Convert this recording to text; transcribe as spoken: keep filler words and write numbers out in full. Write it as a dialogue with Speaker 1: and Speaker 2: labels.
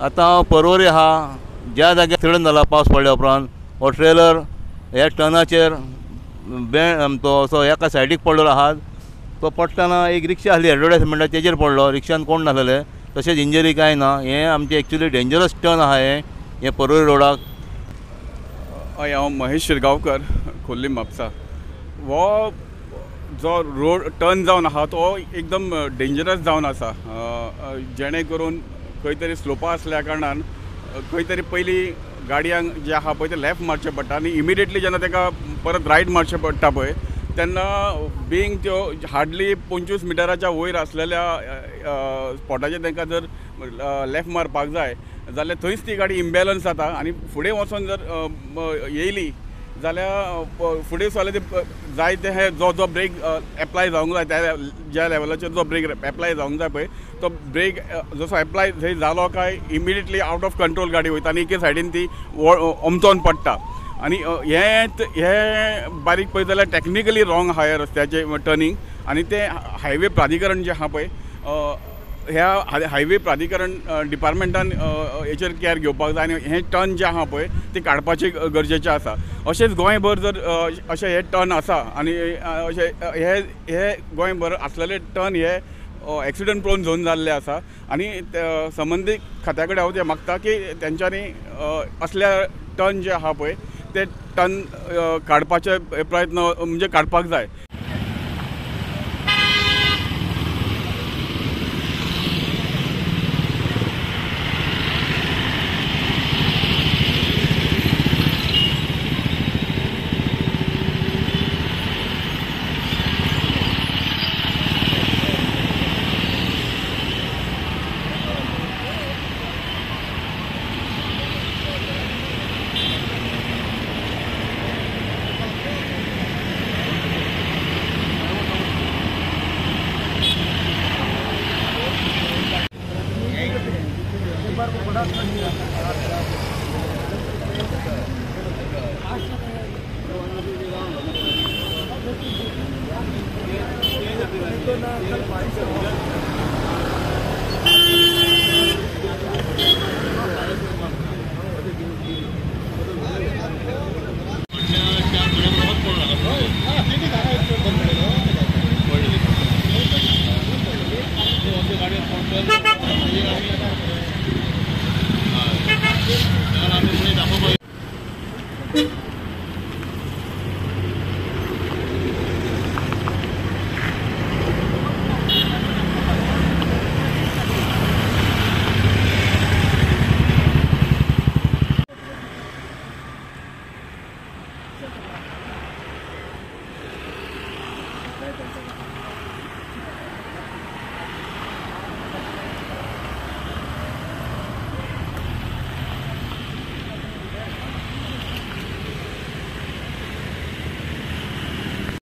Speaker 1: आतां हांव पर्वरी आहा ज्या जाग्यार एक्सिडंट जाला पावस पडल्या उपरांत हो ट्रेलर ह्या टर्नाचेर बे तो असो एका सायडीक पडलेलो आहा। तो पडटना एक रिक्षा आसली एडवर्टायजमेंटा तेजेर पडलो, रिक्षान कोण नासलेले, तशेंच इंजरी कांय ना। हें आमचें एक्चुली डेंजरस टर्न आहा हे हे पर्वरी रोडाक।
Speaker 2: हय, हांव महेश शिरगांवकर, खोर्ली म्हापसा। हो जो रोड टर्न जावन आहा तो एकदम डेंजरस जावन आसा, जेणे करून खंय तरी स्लोपा आसल्या कारणान खंय तरी पयलीं गाडयांक जे आहा पळय ते लेफ्ट मारचें पडटा आनी इमिडिएटली जेन्ना ताका परत रायट मारचें पडटा पळय तेन्ना बिंग त्यो हार्डली पंचवीस मिटराच्या वयर आसलेल्या स्पॉटाचेर तांकां जर लेफ्ट मारपाक जाय जाल्यार थंयच ती गाडी इम्बॅलन्स जाता आनी फुडें वचून जर येयली जाल्यार फुडें जाल्यार ते जाय ते हे जो जो ब्रेक एप्लाय जावंक जाय त्या ज्या लेवलाचेर जो ब्रेक एप्लाय जावंक जाय पळय तो ब्रेक जसो एप्लाय थंय जालो काय इमिडिएटली आउट ऑफ कंट्रोल गाडी वयता आनी एके सायडीन ती ओमचोन पडटा। आनी हे हे बारीक पळयत जाल्यार टॅक्निकली रॉंग आहा ह्या रस्त्याचें टर्निंग। आनी ते हायवे प्राधिकरण जें आहा पळय ह्या हायवे प्राधिकरण डिपार्टमेंटान हेचेर केअर घेवपाक जाय आनी हे टर्न जे आहा पळय ते काडपाचें गरजेचें आसा। अशेंच गोंयभर जर अशे हे टर्न आसा आनी अशे हे हे गोंयभर आसलेले टर्न हे एक्सिडंट प्रोन झोन जाल्ले आसा आनी संबंदीत खात्या कडेन हांव तें मागता की तेंच्यांनी असल्या टर्न जे आहा पळय ते टर्न काडपाचे प्रयत्न म्हणजे काडपाक जाय।
Speaker 1: Thank you.